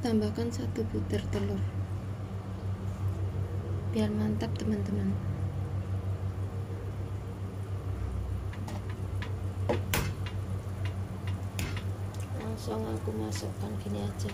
tambahkan 1 butir telur biar mantap teman-teman. Langsung aku masukkan gini aja.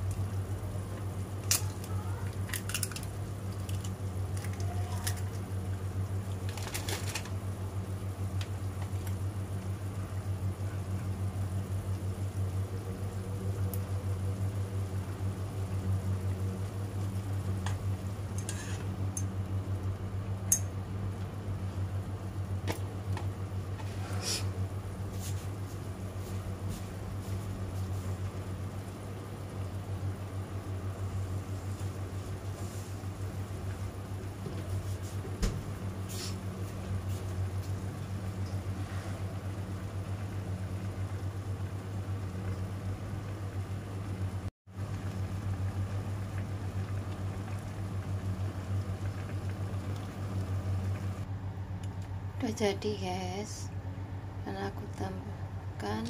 Udah jadi guys, dan aku tambahkan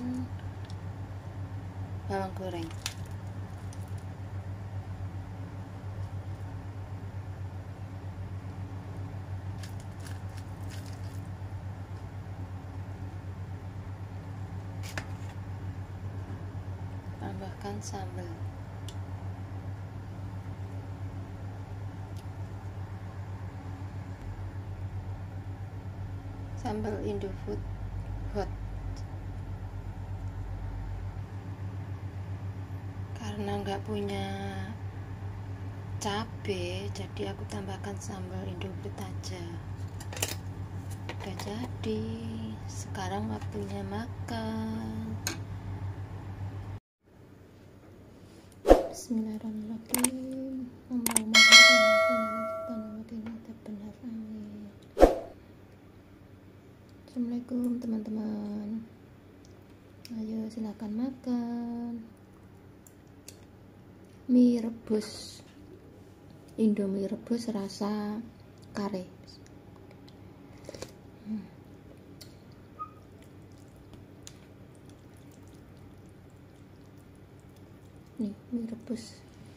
bawang goreng. Tambahkan sambal. Sambal Indofood hot, karena nggak punya cabe jadi aku tambahkan sambal Indofood aja. Udah jadi, sekarang waktunya makan. Bismillahirrahmanirrahim. Allahumma benar. Amin. Assalamualaikum teman-teman. Ayo silakan makan. Mie rebus, Indomie rebus rasa kare. Nih mie rebus.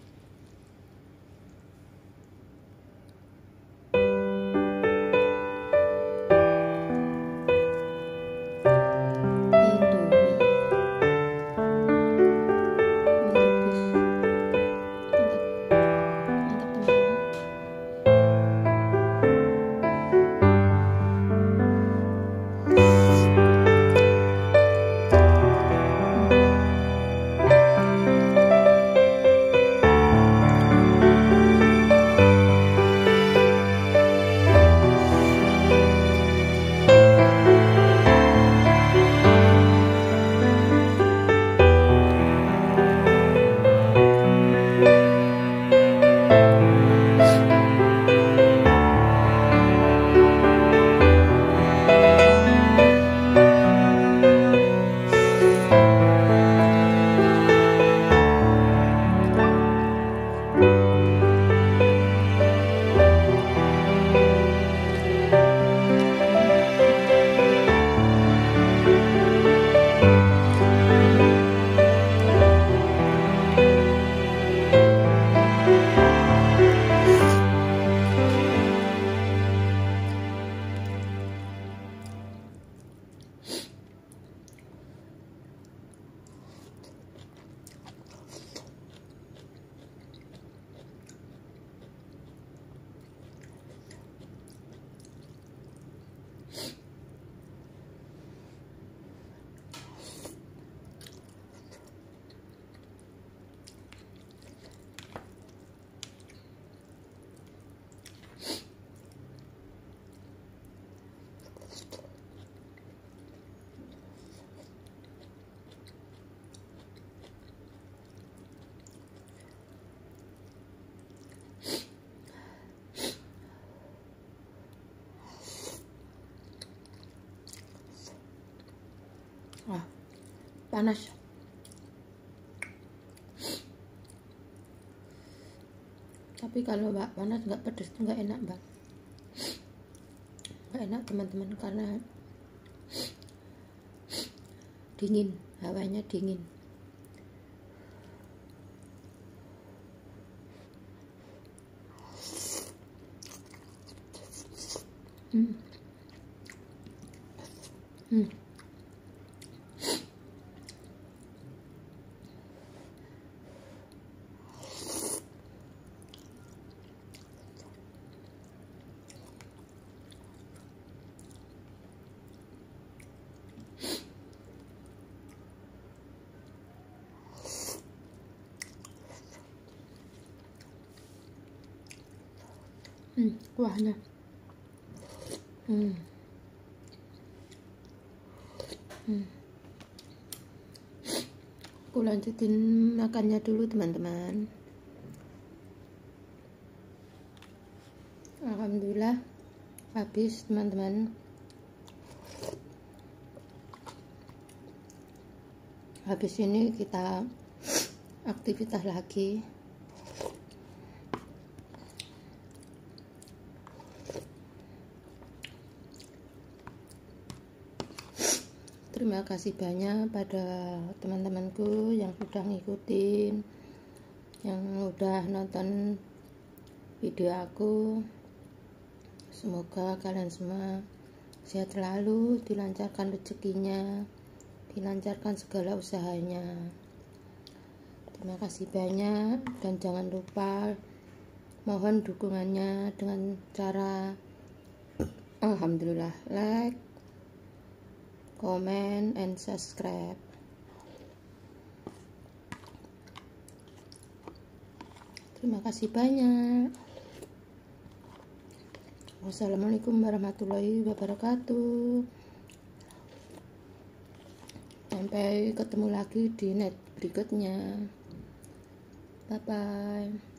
Wah, panas. Tapi kalau nggak panas, nggak pedas, nggak enak bang. Nggak enak teman-teman, karena dingin, hawanya dingin. Hmm. Hmm. Kuahnya. Aku lanjutin makannya dulu teman-teman. Alhamdulillah habis teman-teman. Habis ini kita aktivitas lagi. Terima kasih banyak pada teman-temanku yang sudah ngikutin, yang udah nonton video aku. Semoga kalian semua sehat selalu, dilancarkan rezekinya, dilancarkan segala usahanya. Terima kasih banyak, dan jangan lupa mohon dukungannya dengan cara alhamdulillah like, comment, and subscribe. Terima kasih banyak. Wassalamualaikum warahmatullahi wabarakatuh. Sampai ketemu lagi di net berikutnya. Bye bye.